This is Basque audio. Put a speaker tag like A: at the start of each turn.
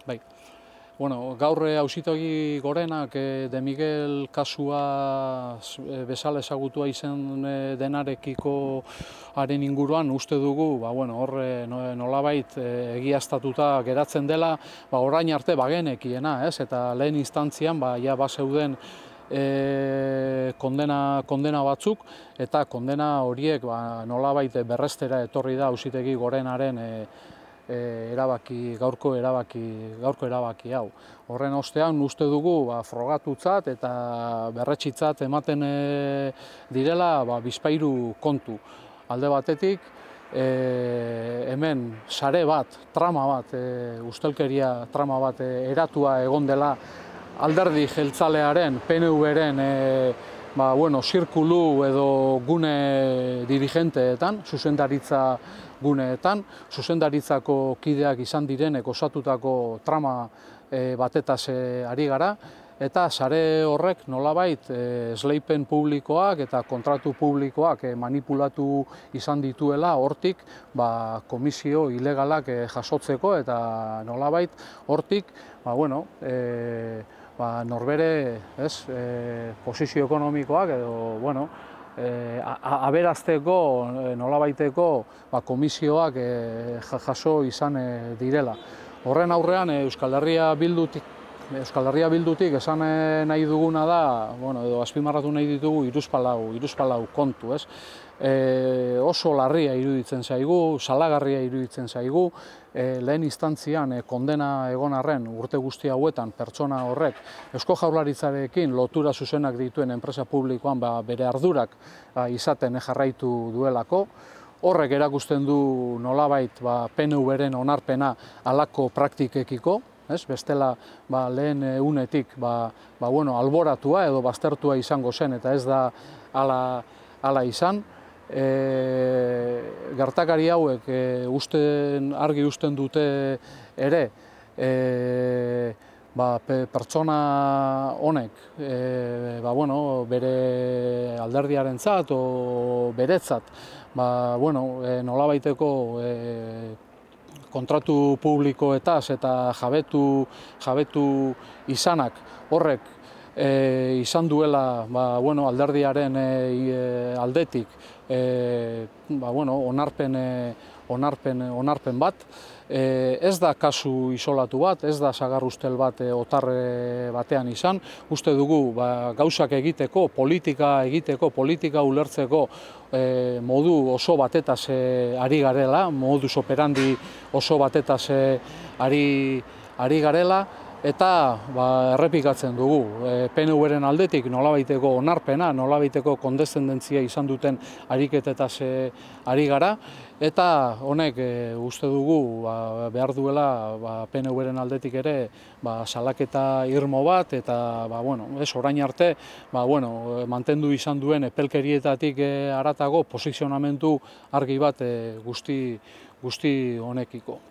A: Bai. Bueno, gaur Auzitegi Gorenak De Miguel kasua bezala ezagutua izan denarekiko haren inguruan uste dugu, hor nolabait egiaztatuta geratzen dela, orain arte bagenekiena, eta lehen instantzian bazeuden kondena batzuk, eta kondena horiek nolabait berrestera etorri da Auzitegi Gorenaren gaurko erabaki hau. Horren ostean uste dugu frogatutzat eta berretsitzat ematen direla bizpahiru kontu. Alde batetik, hemen sare bat, trama bat, ustelkeria trama bat eratua egon dela alderdi jeltzalearen, PNV-ren zirkulu edo gune dirigenteetan, zuzendaritza guneetan, zuzendaritzako kideak izan direnek osatutako trama batetaz ari gara, eta sare horrek nolabait esleipen publikoak eta kontratu publikoak manipulatu izan dituela hortik komisio ilegalak jasotzeko, eta nolabait hortik norbere posizio ekonomikoak edo aberazteko nolabaiteko komisioak jaso izan direla. Horren aurrean Euskal Herria Bildutik esan nahi duguna da, edo azpimarratu nahi ditugu hiruzpalau kontu. Oso larria iruditzen zaigu, salagarria iruditzen zaigu, lehen instantzian kondena egon arren urte guzti hauetan pertsona horrek Eusko Jaurlaritzarekin lotura zuzenak dituen enpresa publikoan bere ardurak izaten jarraitu duelako. Horrek erakusten du nolabait PNV-ren onarpena halako praktikekiko, bestela lehen unetik alboratua edo baztertua izango zen eta ez da hala izan. Gertakari hauek argi usten dute ere pertsona honek bere alderdiarentzat o beretzat nolabaiteko kontratu publikoetaz eta jabetu izanak horrek izan duela alderdiaren aldetik onarpen bat. Ez da kasu isolatu bat, ez da sagar ustel bat otarre batean izan. Uste dugu gauzak egiteko, politika ulertzeko modu oso batetaz ari garela, modus operandi oso batetaz ari garela, eta errepikatzen dugu. PNV-ren aldetik nolabaiteko onarpena, nolabaiteko kondeszendentzia izan duten ariketetaz ari gara, eta honek uste dugu behar duela PNV-ren aldetik ere salaketa irmo bat, eta orain arte mantendu izan duen epelkerietatik haratago posizionamendu argi bat guzti honekiko.